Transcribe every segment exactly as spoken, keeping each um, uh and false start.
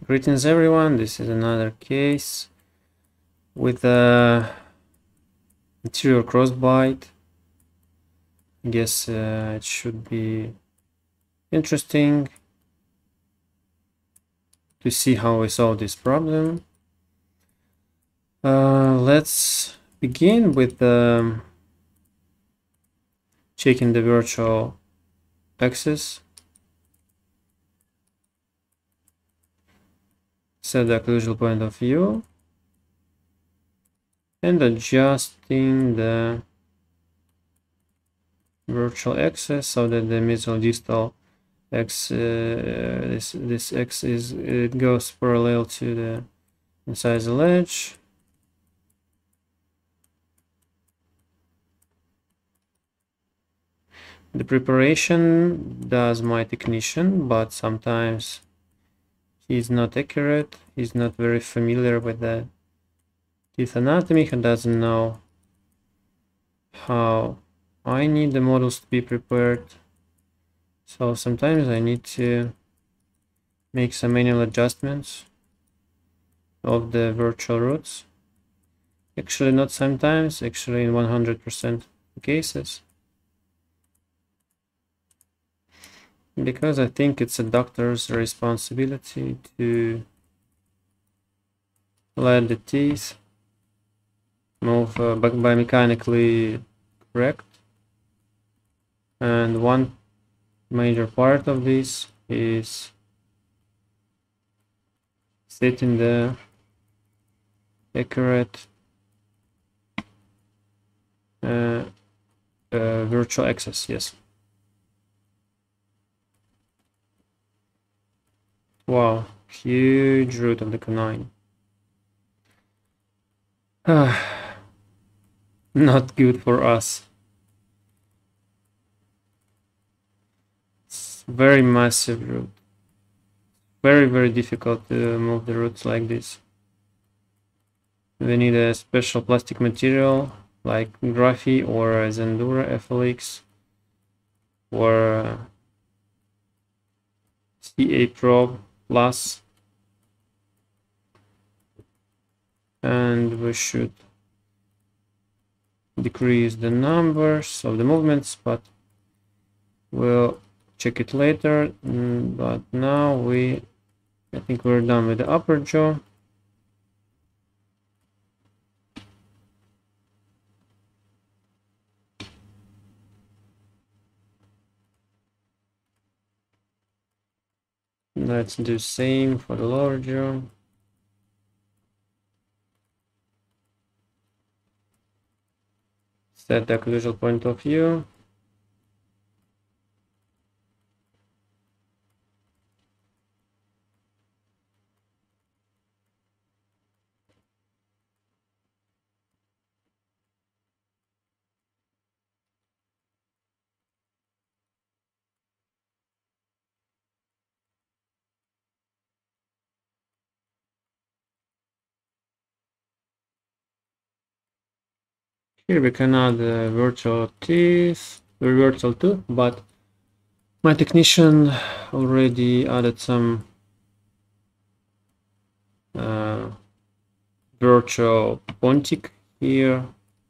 Greetings everyone, this is another case with a interior crossbite. I guess uh, it should be interesting to see how we solve this problem. Uh, let's begin with um, checking the virtual axis. Set the occlusal point of view and adjusting the virtual axis so that the mesial distal x uh, this this x is it goes parallel to the incisal edge. The preparation does my technician, but sometimes he's not accurate. He's not very familiar with the teeth anatomy. He doesn't know how I need the models to be prepared. So sometimes I need to make some manual adjustments of the virtual roots. Actually, not sometimes, actually in one hundred percent cases. Because I think it's a doctor's responsibility to let the teeth move uh, biomechanically correct. And one major part of this is setting the accurate uh, uh, virtual axis, yes. Wow, huge root of the canine. Not good for us. It's very massive root. Very, very difficult to move the roots like this. We need a special plastic material like Graphy or Zendura F L X or C A Probe Plus, and we should decrease the numbers of the movements, but we'll check it later. But now we I think we're done with the upper jaw. Let's do same for the lower jaw. Set the occlusal point of view. Here we can add the virtual teeth, the virtual tooth, but my technician already added some uh, virtual pontic here.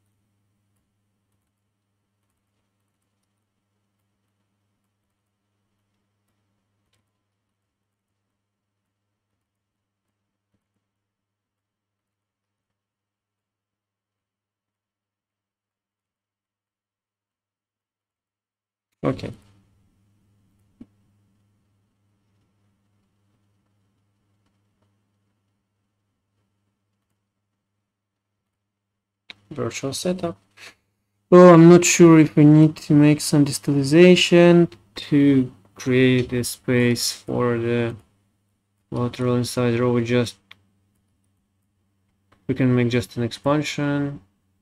Okay. Virtual setup. Well, I'm not sure if we need to make some distalization to create a space for the lateral incisor, or we just we can make just an expansion.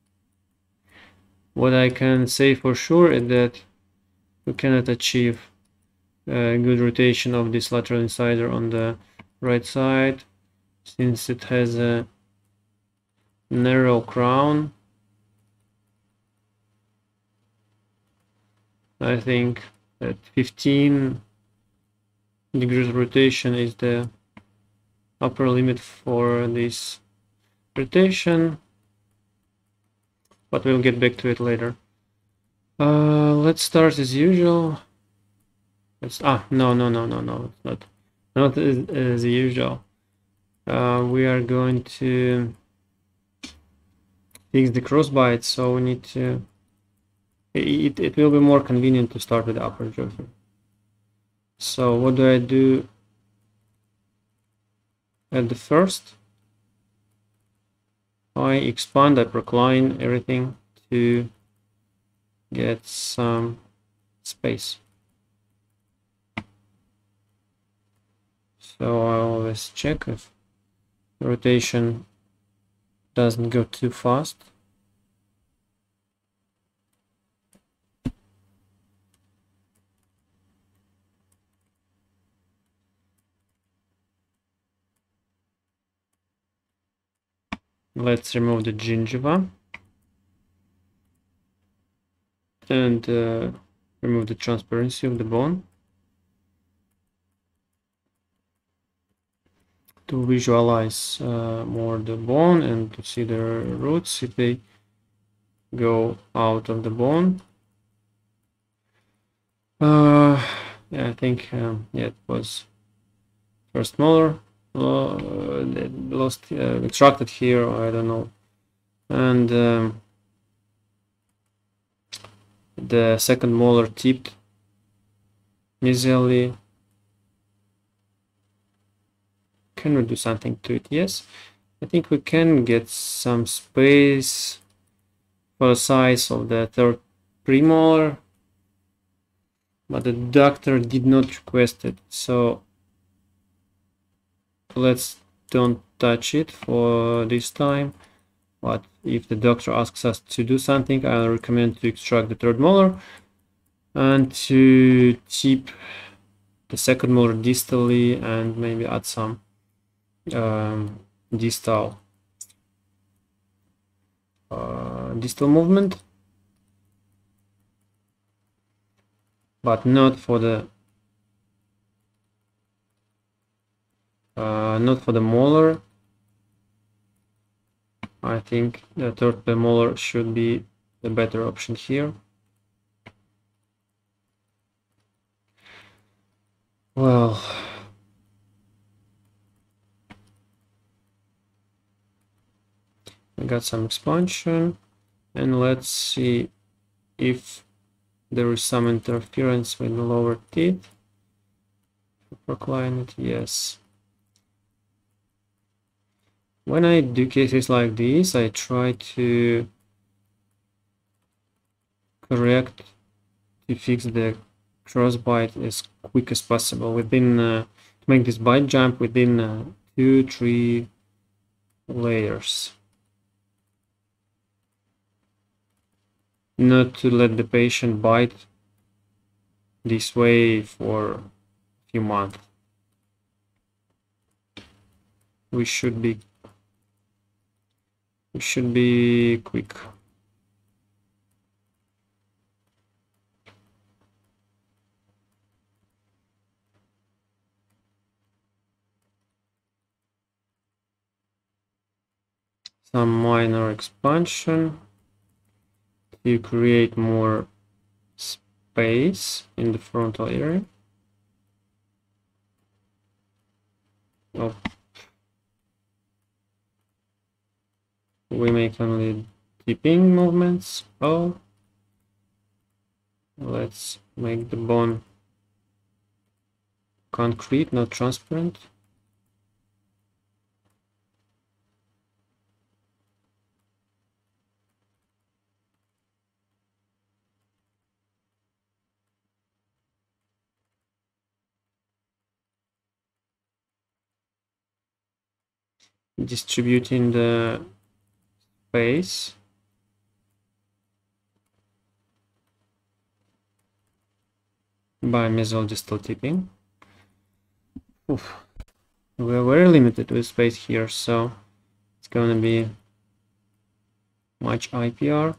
What I can say for sure is that we cannot achieve a good rotation of this lateral incisor on the right side, since it has a narrow crown. I think that fifteen degrees rotation is the upper limit for this rotation, but we'll get back to it later. Uh, let's start as usual. Let's, ah, no, no, no, no, no, it's not, not as, as usual. Uh, we are going to fix the crossbite, so we need to, it, it will be more convenient to start with the upper jaw. So what do I do at the first? I expand, I procline everything to get some space. So I always check if the rotation doesn't go too fast. Let's remove the gingiva and uh, remove the transparency of the bone to visualize uh, more the bone and to see the roots if they go out of the bone. Uh, yeah, I think um, yeah, it was first molar uh, lost uh, extracted here, I don't know, and um, the second molar tipped mesially. Can we do something to it? Yes, I think we can get some space for the size of the third premolar, but the doctor did not request it, so let's don't touch it for this time. But if the doctor asks us to do something, I'll recommend to extract the third molar and to tip the second molar distally and maybe add some um, distal uh, distal movement, but not for the uh, not for the molar. I think the third premolar should be the better option here. Well, I got some expansion, and let's see if there is some interference with the lower teeth. Procline it, yes. When I do cases like this, I try to correct to fix the crossbite as quick as possible within uh, to make this bite jump within uh, two three layers, not to let the patient bite this way for a few months. We should be we should be quick. Some minor expansion to create more space in the frontal area. Oh. We make only tipping movements. Oh, let's make the bone concrete, not transparent. Distributing the space. By mesodistal tipping. Oof. We're very limited with space here, so it's gonna be much I P R.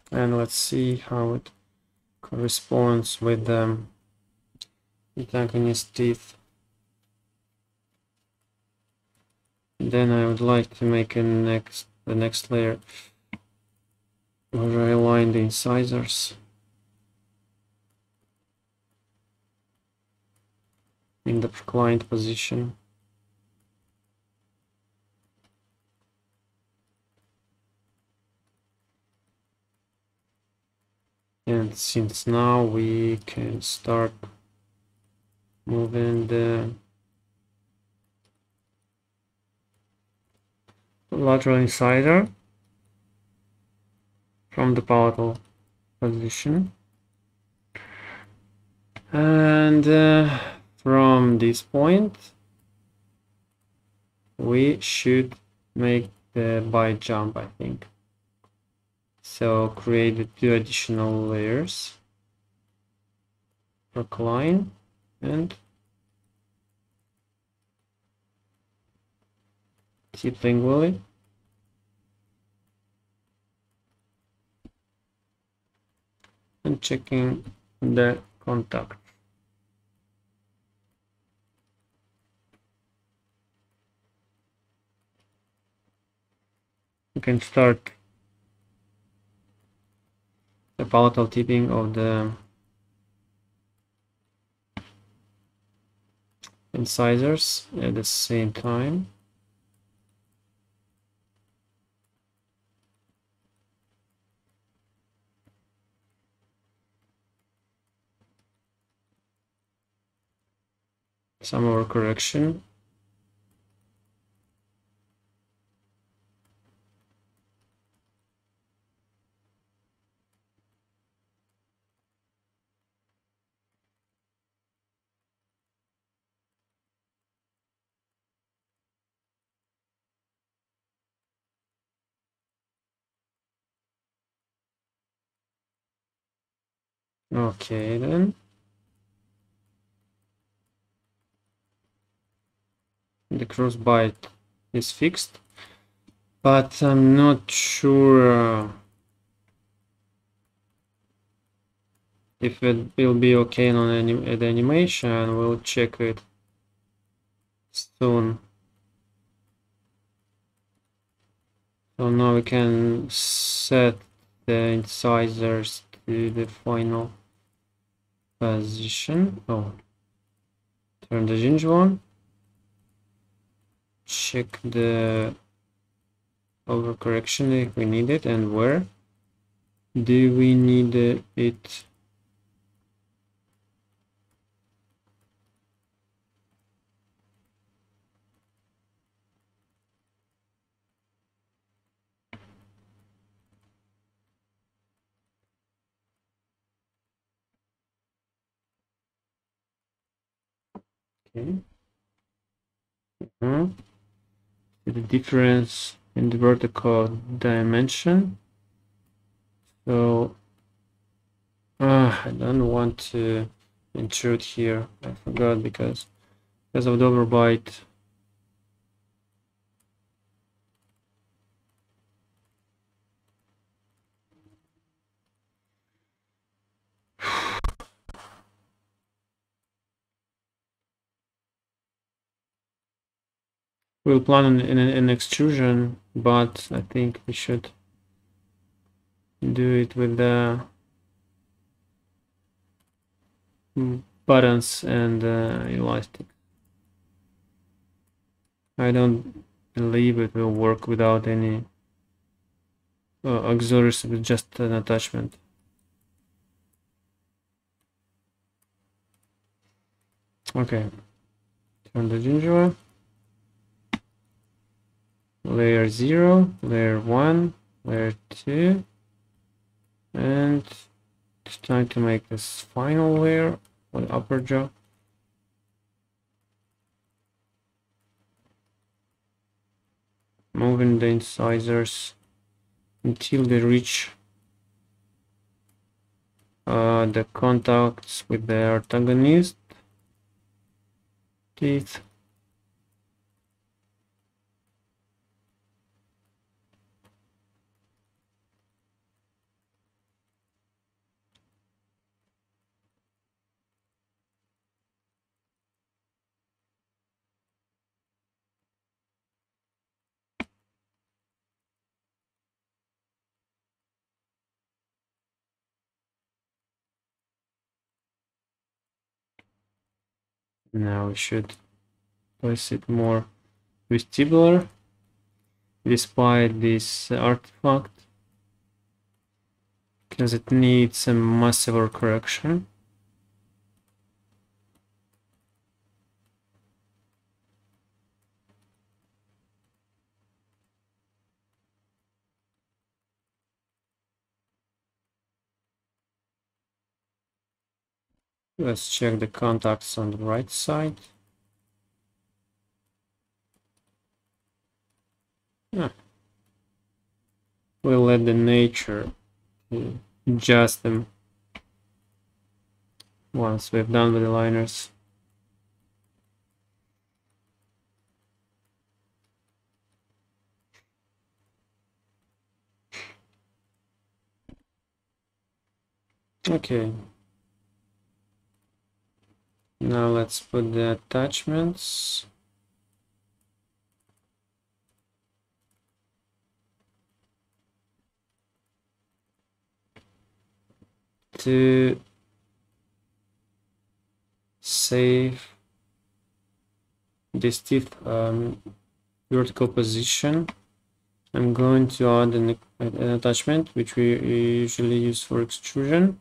And let's see how it corresponds with the antagonist teeth. Then I would like to make a next the next layer where I align the incisors in the proclined position. And since now we can start moving the lateral incisor from the palatal position, and uh, from this point we should make the bite jump, I think. So create the two additional layers, procline and tip lingually. And checking the contact. You can start the palatal tipping of the incisors at the same time. Some overcorrection. Okay, then. The cross bite is fixed, but I'm not sure uh, if it will be okay on anim the animation. We'll check it soon. So now we can set the incisors to the final position. Oh, turn the gingiva on. Check the overcorrection if we need it, and where do we need it. Okay. Uh-huh. The difference in the vertical dimension. So uh, I don't want to intrude here. I forgot because because of the overbite. We'll plan on an, an extrusion, but I think we should do it with the buttons and uh, elastic. I don't believe it will work without any uh, auxiliaries with just an attachment. Okay, turn the gingiva. Layer zero, layer one, layer two, and it's time to make this final layer with upper jaw. Moving the incisors until they reach uh, the contacts with the antagonist teeth. Now we should place it more vestibular despite this artifact, because it needs a massive correction. Let's check the contacts on the right side. Ah. We'll let the nature adjust them once we've done with the liners. Okay. Now let's put the attachments. To save this teeth um, vertical position, I'm going to add an, an attachment which we usually use for extrusion.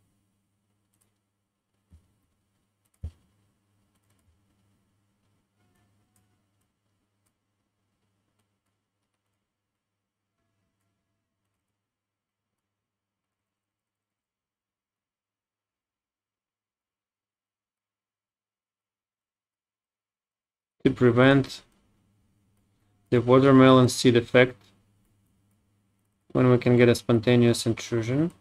To prevent the watermelon seed effect when we can get a spontaneous intrusion.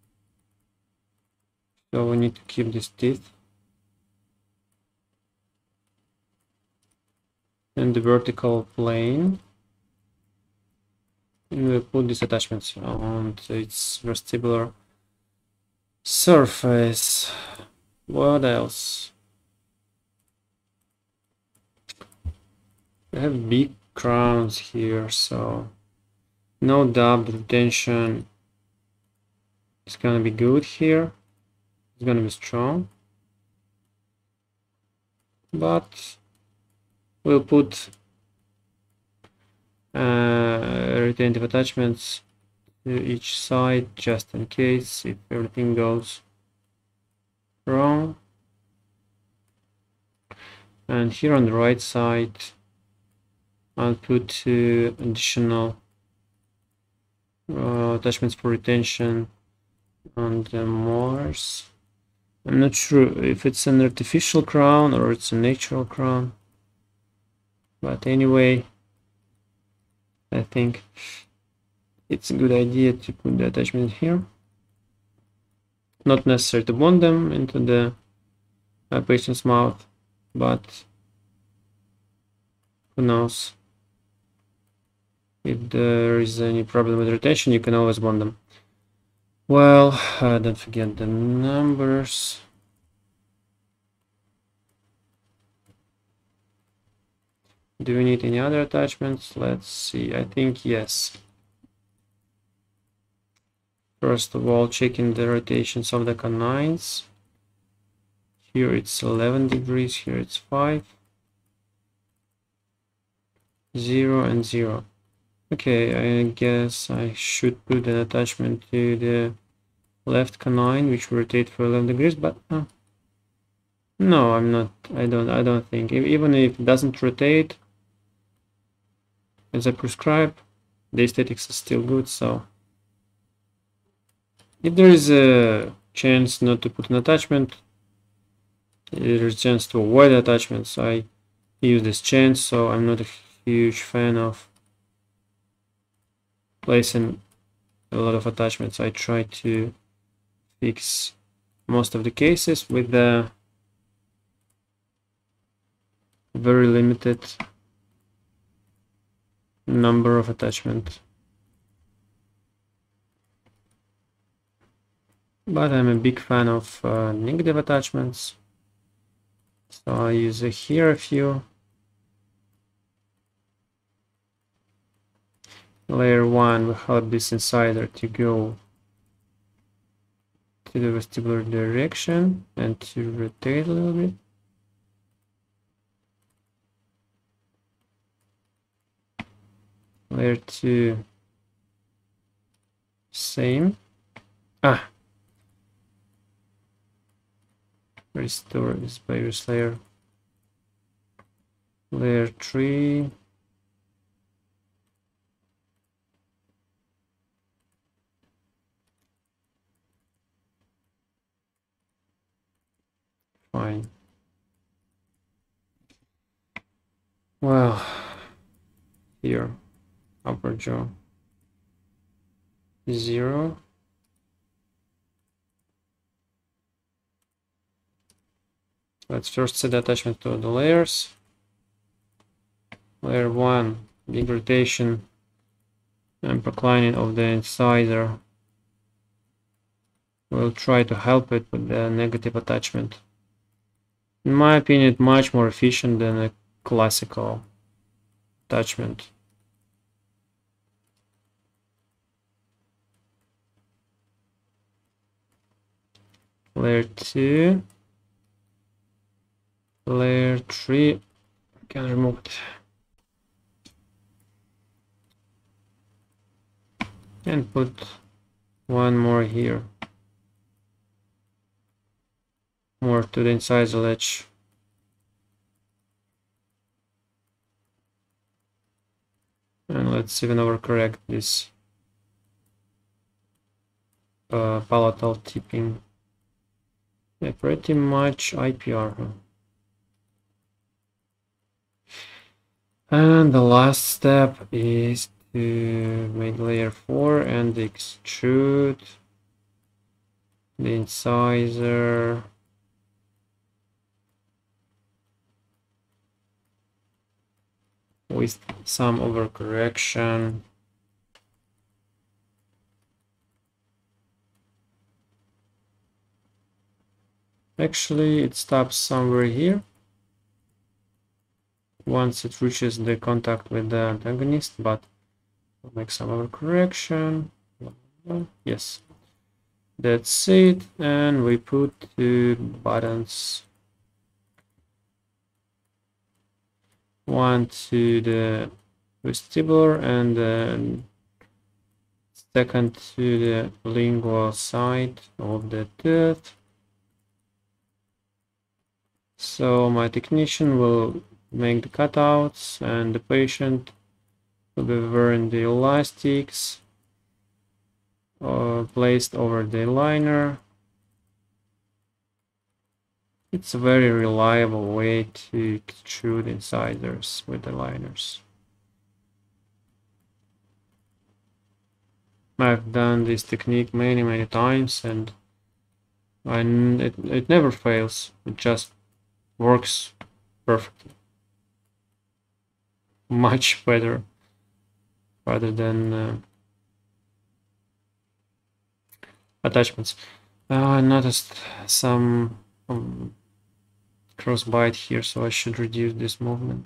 So we need to keep these teeth in the vertical plane. And we'll put these attachments on its vestibular surface. What else? We have big crowns here, so no doubt the retention is gonna be good here. It's gonna be strong, but we'll put uh, retentive attachments to each side just in case if everything goes wrong. And here on the right side I'll put uh, additional uh, attachments for retention on the molars. I'm not sure if it's an artificial crown or it's a natural crown, but anyway, I think it's a good idea to put the attachment here. Not necessary to bond them into the uh, patient's mouth, but who knows? If there is any problem with retention, you can always bond them. Well, uh, don't forget the numbers. Do we need any other attachments? Let's see. I think yes. First of all, checking the rotations of the canines. Here it's eleven degrees, here it's five. Zero and zero. Okay, I guess I should put an attachment to the left canine, which will rotate for eleven degrees, but uh, no, I'm not. I don't. I don't think. Even if it doesn't rotate as I prescribe, the aesthetics is still good. So, if there is a chance not to put an attachment, there is a chance to avoid attachments. I use this chance, so I'm not a huge fan of placing a lot of attachments. I try to fix most of the cases with the very limited number of attachments. But I'm a big fan of uh, negative attachments, so I use uh, here a few. Layer one will help this insider to go to the vestibular direction and to rotate a little bit. Layer two, same. Ah, restore this previous layer. Layer three. Fine. Well, here, upper jaw, zero. Let's first set the attachment to the layers. Layer one, big rotation and proclining of the incisor. We'll try to help it with the negative attachment. In my opinion, it's much more efficient than a classical attachment. Layer two, layer three, I can remove it. And put one more here. More to the incisal edge. And let's even overcorrect this uh, palatal tipping. Yeah, pretty much I P R. And the last step is to make layer four and extrude the incisor with some overcorrection. Actually, it stops somewhere here once it reaches the contact with the antagonist, but we'll make some overcorrection. Yes, that's it, and we put two buttons. One to the vestibular and then second to the lingual side of the tooth. So my technician will make the cutouts and the patient will be wearing the elastics uh, placed over the liner. It's a very reliable way to extrude incisors with the liners. I've done this technique many, many times, and I, it, it never fails. It just works perfectly. Much better rather than uh, attachments. Uh, I noticed some um, cross bite here, so I should reduce this movement.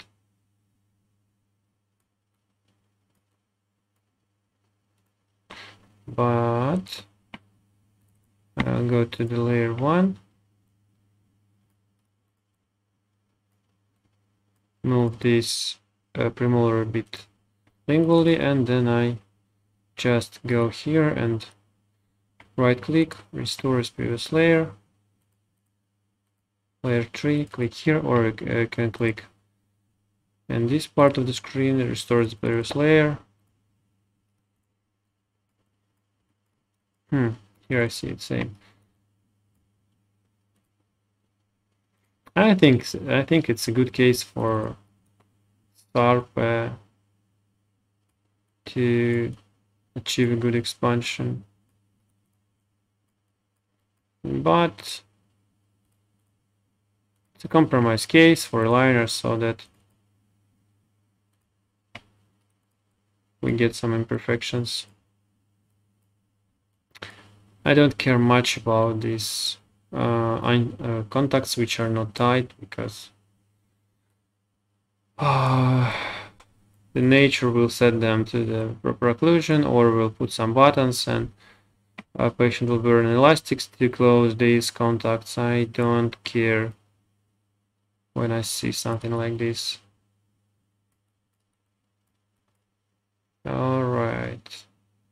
But I'll go to the layer one, move this uh, premolar a bit lingually, and then I just go here and right click, restore as previous layer. Layer three, click here, or I uh, can click and this part of the screen, restore the previous layer. Hmm, here I see it same. I think I think it's a good case for Sharp uh, to achieve a good expansion, but it's a compromise case for aligners so that we get some imperfections. I don't care much about these uh, uh, contacts which are not tight, because uh, the nature will set them to the proper occlusion, or will put some buttons and a patient will burn elastics to close these contacts. I don't care when I see something like this. All right.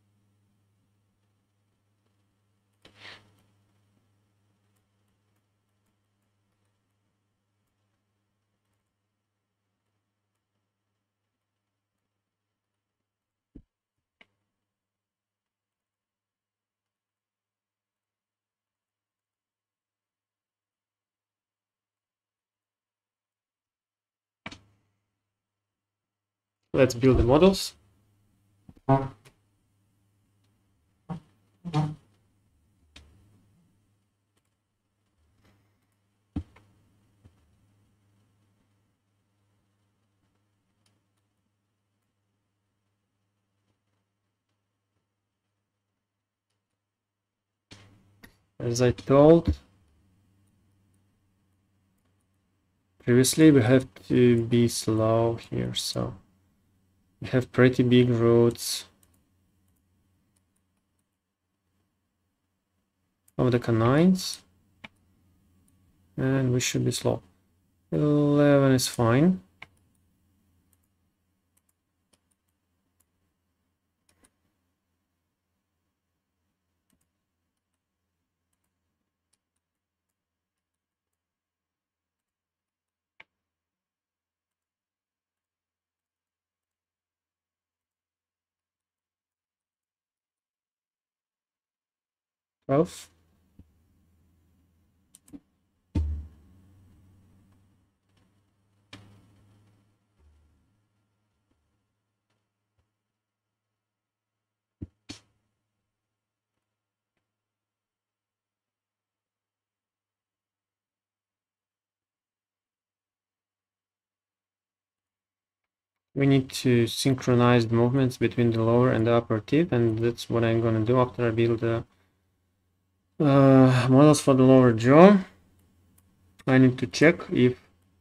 Let's build the models. As I told previously, we have to be slow here, so we have pretty big roads of the canines, and we should be slow. eleven is fine. twelve. We need to synchronize the movements between the lower and the upper teeth, and that's what I'm gonna do after I build the uh, models for the lower jaw. I need to check if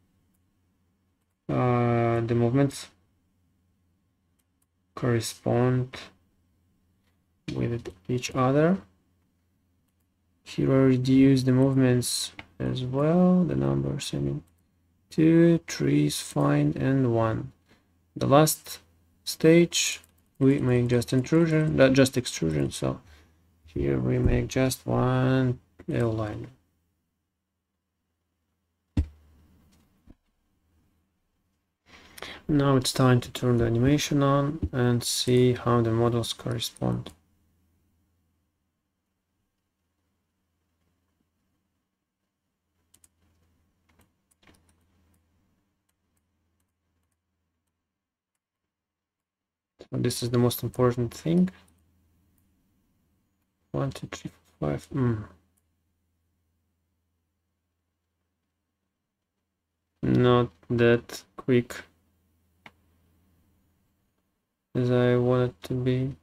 uh, the movements correspond with each other. Here I reduce the movements as well, the numbers, I mean two, three is fine, and one. The last stage we make just intrusion, not just extrusion, so here we make just one L line. Now it's time to turn the animation on and see how the models correspond. So this is the most important thing. One, two, three, four, five. Mm. Not that quick as I want it to be.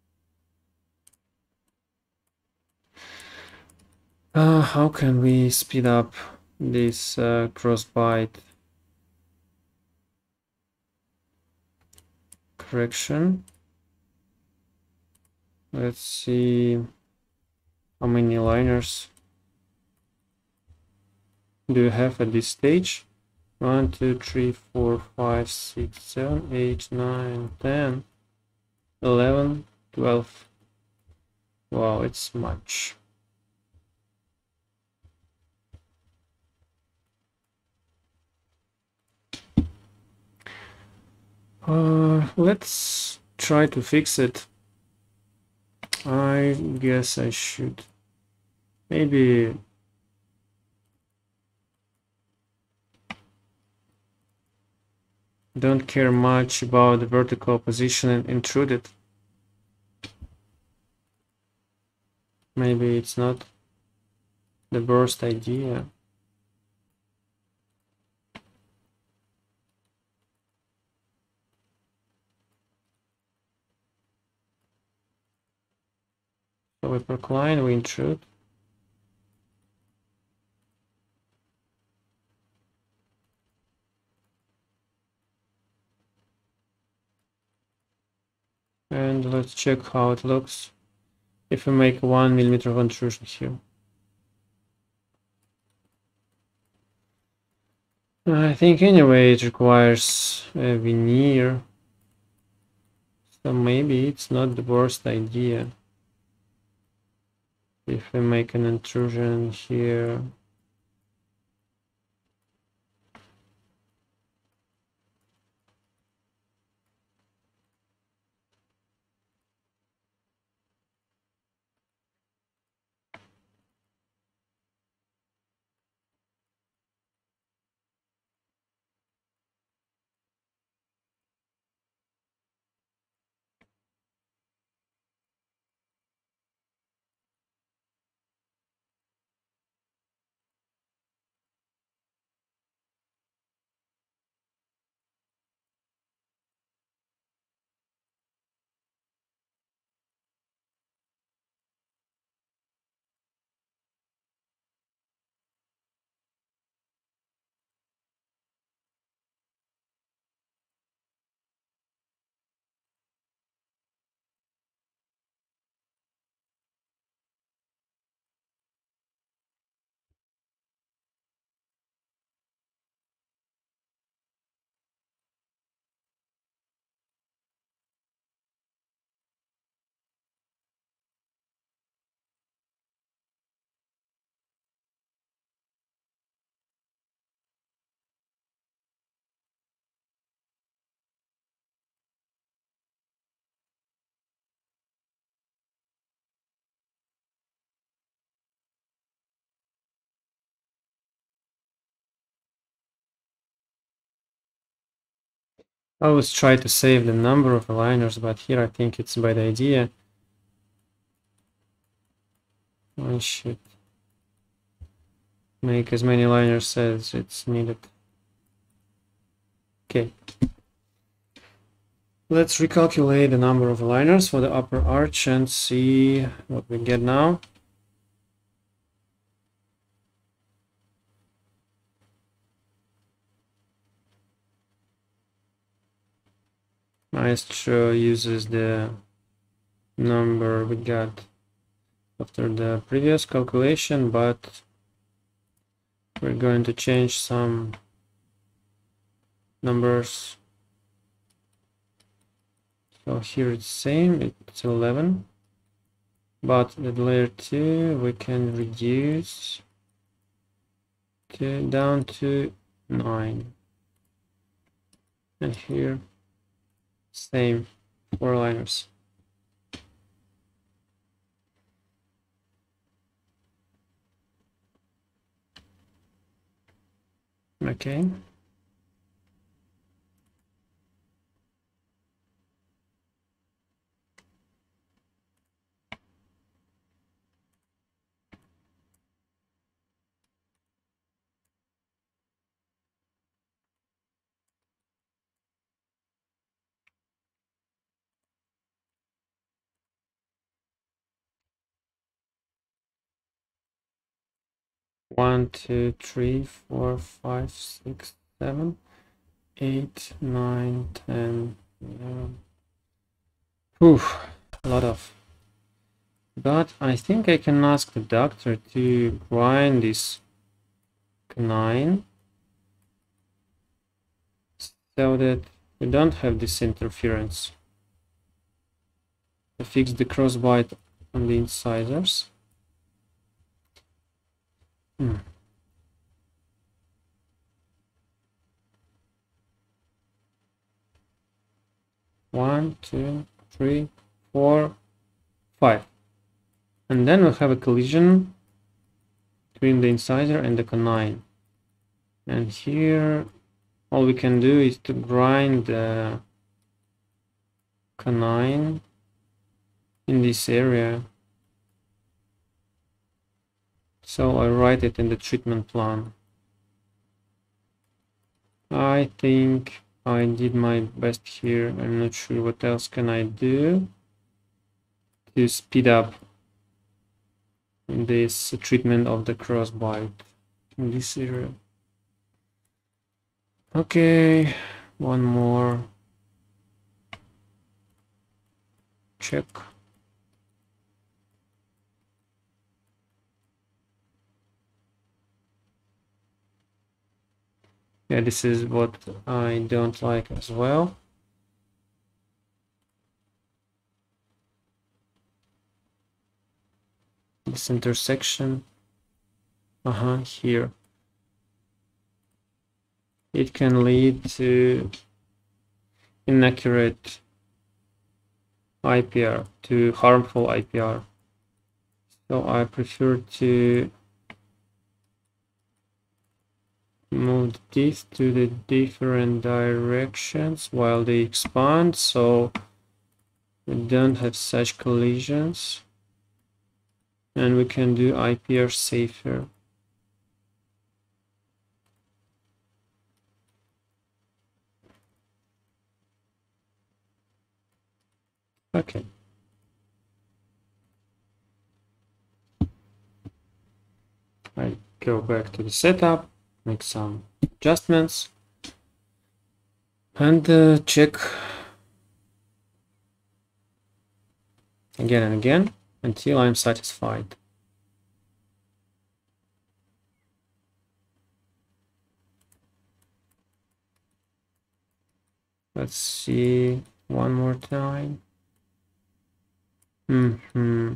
Uh, how can we speed up this uh, crossbite correction? Let's see how many liners do you have at this stage. One, two, three, four, five, six, seven, eight, nine, ten, eleven, twelve. Wow, it's much. Uh, let's try to fix it. I guess I should maybe don't care much about the vertical position and intrude it. Maybe it's not the worst idea. So we procline, we intrude. And let's check how it looks if we make one millimeter of intrusion here. I think anyway it requires a veneer, So maybe it's not the worst idea if we make an intrusion here. I always try to save the number of aligners, but here I think it's a bad idea. I should make as many aligners as it's needed. Okay. Let's recalculate the number of aligners for the upper arch and see what we get now. Maestro uses the number we got after the previous calculation, but we're going to change some numbers. So here it's same, it's eleven, but the layer two we can reduce to down to nine, and here same, four aligners. Okay. One, two, three, four, five, six, seven, eight, nine, ten, eleven. Oof, a lot of. But I think I can ask the doctor to grind this nine so that we don't have this interference. I fix the crossbite on the incisors. Hmm. One, two, three, four, five. And then we'll have a collision between the incisor and the canine. And here, all we can do is to grind the canine in this area. So I write it in the treatment plan. I think I did my best here. I'm not sure what else can I do to speed up this treatment of the crossbite in this area. Okay, one more check. Yeah, this is what I don't like as well. this intersection. Uh-huh, here. It can lead to inaccurate I P R, to harmful I P R. So I prefer to move this to the different directions while they expand, so we don't have such collisions, and we can do I P R safer. Okay. I go back to the setup, make some adjustments, and uh, check again and again until I'm satisfied. Let's see one more time. Mm-hmm.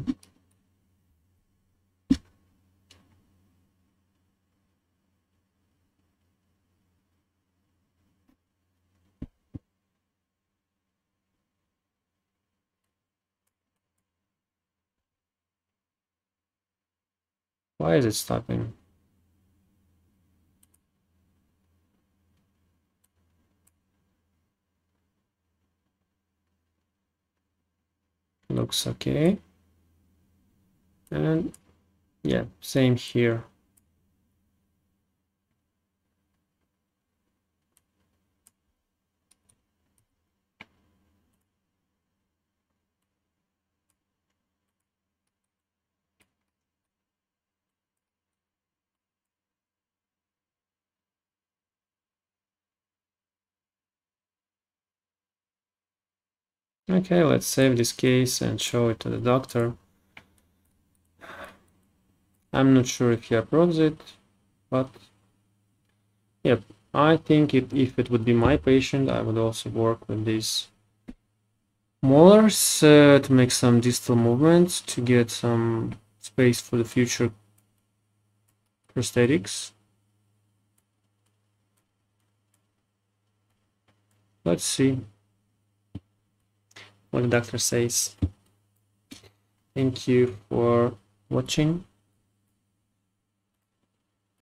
Why is it stopping? Looks okay. And yeah, same here. Okay, let's save this case and show it to the doctor. I'm not sure if he approves it, but yep, I think it, if it would be my patient, I would also work with these molars uh, to make some distal movements to get some space for the future prosthetics. Let's see what the doctor says. Thank you for watching.